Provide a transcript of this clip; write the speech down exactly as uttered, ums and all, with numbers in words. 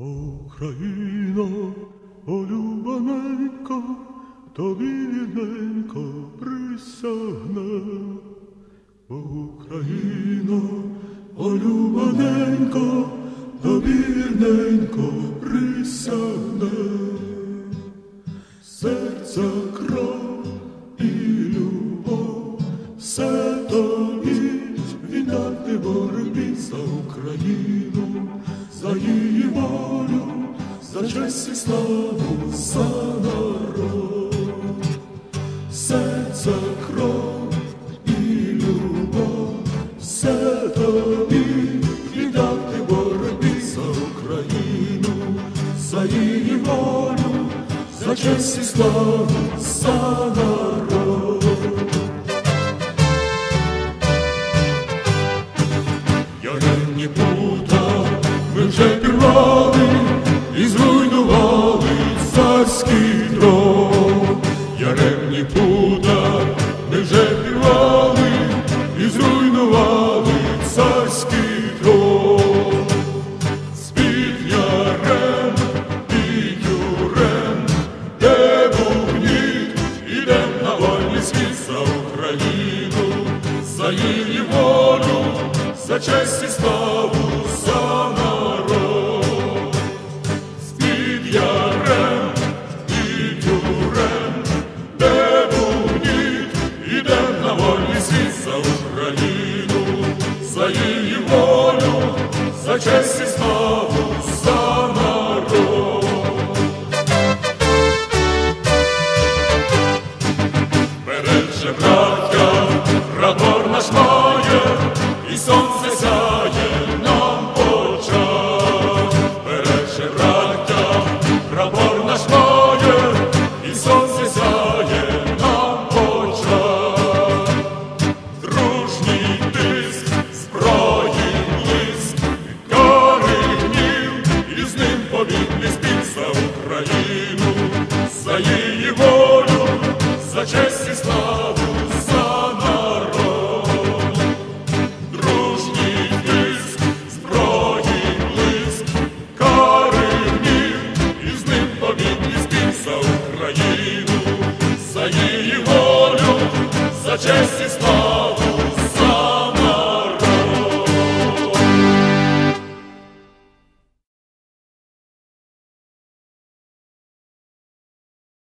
Україно, улюблененька, тобі вірненько присягне. Україно, улюблененька, тобі вірненько присягне. Серця кров і любов, все тобі віддати боротьбі за Україну, за її волю, за честь і славу, за народ. Серця кров і любов, все тобі віддати боротьбі за Україну, за її волю, за честь і славу, за народ. Яремні пута ми вже пірвали і зруйнували царський трон. Яремні пута ми вже пірвали і зруйнували царський трон. З-під ярем і юрем, де був гніт, ідем на вольний світ за Україну, за її волю, за честь і славу, за народ. З-під ярем і юрем, де був гніт, ідем на вольний світ за Україну, за її волю, за честь і славу, за народ. Береже, браття, прапор наш має, і сонце сяє нам в очах. Береже, браття, прапор наш має, і сонце сяє нам в очах. Дружній тиск, зброї блиск, кари гнів, і з ним побідний спів за Україну, за її волю, за честь і славу, за народ. Дружній тиск, зброї блиск, кари гнів, і з ним побідний спів за Україну, за її волю, за честь